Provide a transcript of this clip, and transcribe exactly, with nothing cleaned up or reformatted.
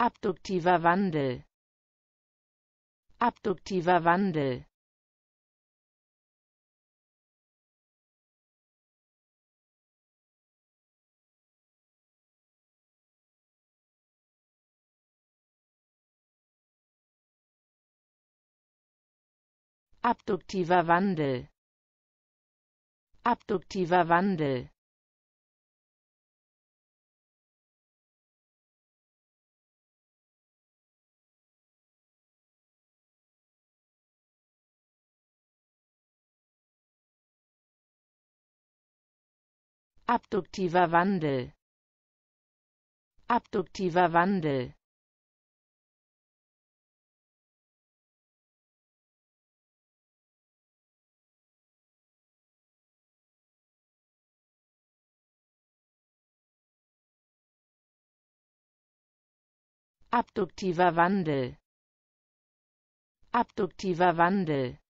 Abduktiver Wandel. Abduktiver Wandel. Abduktiver Wandel. Abduktiver Wandel. Abduktiver Wandel. Abduktiver Wandel. Abduktiver Wandel. Abduktiver Wandel.